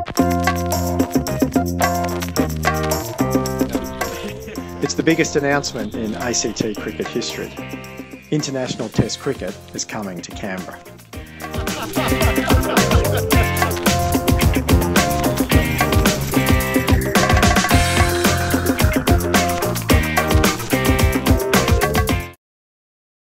It's the biggest announcement in ACT cricket history. International Test cricket is coming to Canberra.